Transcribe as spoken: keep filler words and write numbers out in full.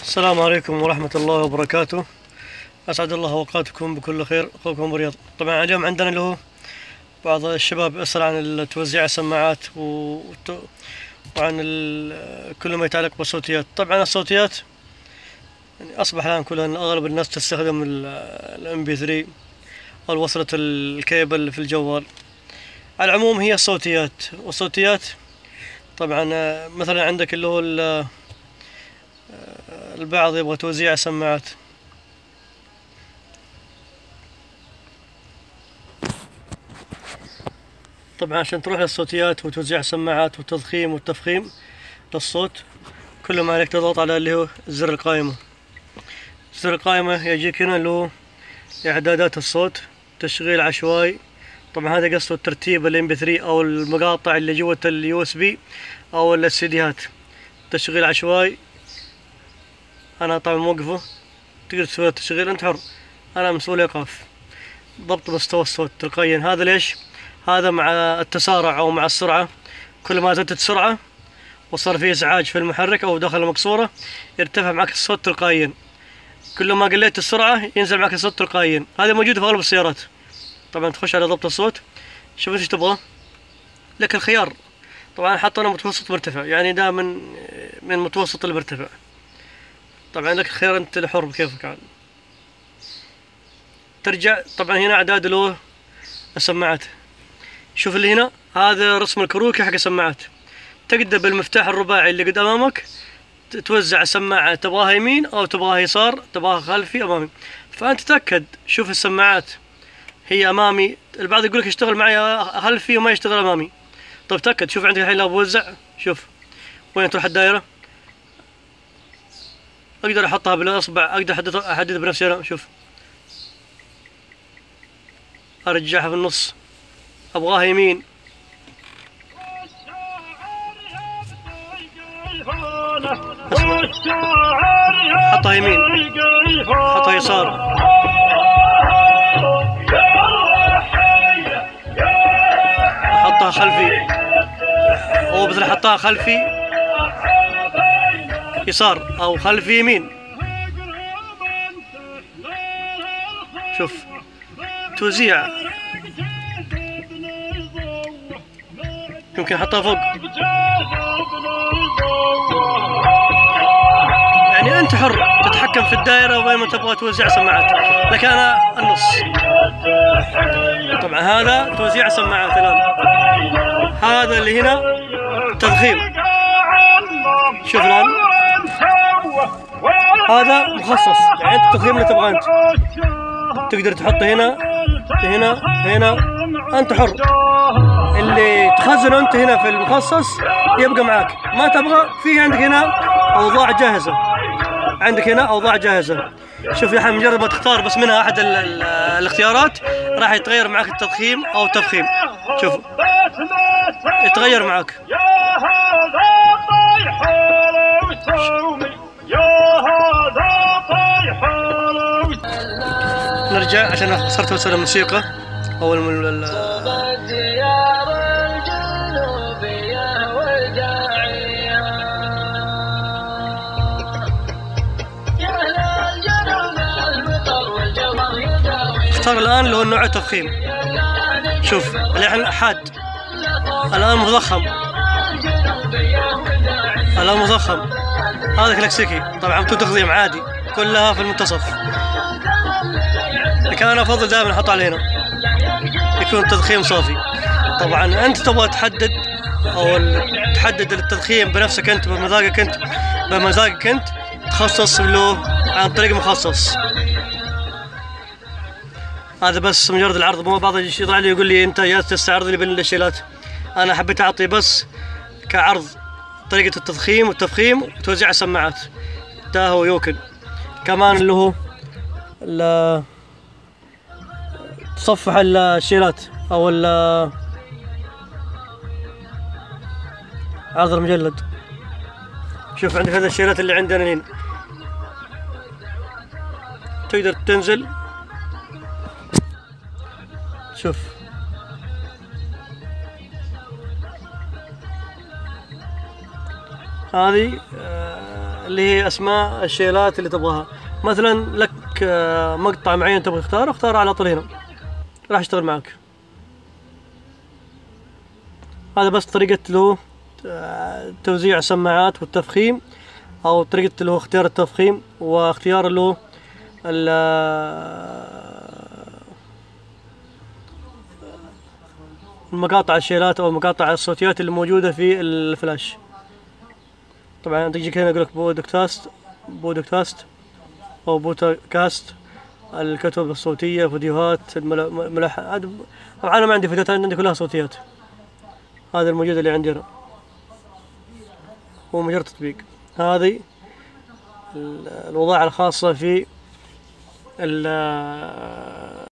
السلام عليكم ورحمة الله وبركاته. أسعد الله أوقاتكم بكل خير. أخوكم رياض. طبعا اليوم عندنا اللي هو بعض الشباب يسأل عن توزيع السماعات و... وعن ال... كل ما يتعلق بالصوتيات. طبعا الصوتيات يعني أصبح الآن كلها أغلب الناس تستخدم الام بي ثري أو وصلة الكيبل في الجوال. على العموم هي الصوتيات، والصوتيات طبعا مثلا عندك اللي هو البعض يبغى توزيع سماعات. طبعا عشان تروح للصوتيات وتوزيع سماعات والتضخيم والتفخيم للصوت، كل ما عليك تضغط على اللي هو زر القائمة. زر القائمة يجيك هنا اللي هو إعدادات الصوت، تشغيل عشوائي. طبعا هذا قصده ترتيب الام بي ثري أو المقاطع اللي جوة اليو اس بي أو السيديات. تشغيل عشوائي أنا طبعا موقفه، تقدر تسوي تشغيل أنت حر، أنا مسؤول إيقاف. ضبط مستوى الصوت تلقائيا. هذا ليش؟ هذا مع التسارع أو مع السرعة، كل ما زادت السرعة وصار فيه إزعاج في المحرك أو داخل المقصورة يرتفع معك الصوت تلقائيا. كل ما قليت السرعة ينزل معك الصوت تلقائيا. هذا موجود في أغلب السيارات. طبعا تخش على ضبط الصوت، شوف ايش تبغى، لك الخيار. طبعا حطنا متوسط مرتفع، يعني ده من من متوسط المرتفع. طبعا لك الخيار، انت الحر بكيفك عاد. ترجع طبعا هنا اعداد له السماعات. شوف اللي هنا هذا رسم الكروكي حق السماعات. تقدر بالمفتاح الرباعي اللي قد امامك توزع السماعة، تبغاها يمين او تبغاها يسار، تبغاها خلفي امامي. فانت تأكد، شوف السماعات هي امامي. البعض يقول لك اشتغل معي خلفي وما يشتغل امامي. طيب تأكد، شوف عندك الحين لو بوزع، شوف وين تروح الدائرة. اقدر احطها بالاصبع، اقدر احددها بنفسي انا. شوف ارجعها في النص، ابغاها يمين حطها يمين، حطها يسار، حطها خلفي. هو مثل حطها خلفي يسار او خلفي يمين. شوف توزيع، يمكن احطها فوق. يعني انت حر تتحكم في الدائرة وين ما تبغى توزع سماعات، لكن انا النص. طبعا هذا توزيع سماعات الان. هذا اللي هنا تضخيم. شوف الان هذا مخصص، يعني انت التضخيم اللي تبغاه انت. تقدر تحطه هنا هنا هنا، انت حر. اللي تخزنه انت هنا في المخصص يبقى معاك، ما تبغى فيه عندك هنا اوضاع جاهزه. عندك هنا اوضاع جاهزه. شوف يا حبيبي، مجرد ما تختار بس منها احد ال ال الاختيارات راح يتغير معك التضخيم او التفخيم. شوف يتغير معك. نرجع عشان صرت اوصل الموسيقى او ال اختار الان اللي هو النوع التضخيم. شوف الحين حاد، الان مضخم، الان مضخم. هذا كلاسيكي طبعا بدون تخزين عادي، كلها في المنتصف. لكن انا افضل دائما احط على هنا يكون تضخيم صافي. طبعا انت تبغى تحدد او تحدد التضخيم بنفسك انت، بمزاجك انت، بمزاجك انت تخصص له عن طريق مخصص. هذا بس مجرد العرض، مو بعض يطلع لي يقول لي انت جالس تستعرض لي بين الشيلات. انا حبيت اعطي بس كعرض طريقة التضخيم والتفخيم وتوزيع السماعات. ده هو يوكل كمان اللي هو تصفح الشيلات او عرض المجلد. شوف عندك هذا الشيلات اللي عندنا هنا، تقدر تنزل. شوف هذه اللي هي اسماء الشيلات اللي تبغاها. مثلا لك آه، مقطع معين تبغى تختاره، اختاره على طول هنا راح يشتغل معك. هذا بس طريقة له آه، توزيع السماعات والتفخيم، او طريقة له اختيار التفخيم واختيار له المقاطع الشيلات او المقاطع الصوتيات اللي موجودة في الفلاش. طبعا تجيك هنا يقولك بودكاست بودكاست او بودكاست، الكتب الصوتية، فيديوهات، الملح. طبعا انا ما عندي فيديوهات، عندي كلها صوتيات. هذا الموجود اللي عندي هنا هو مجرد تطبيق. هذه الوضائع الخاصة في